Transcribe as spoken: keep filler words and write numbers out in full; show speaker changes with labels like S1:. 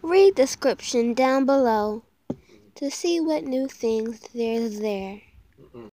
S1: Read description down below to see what new things there's there.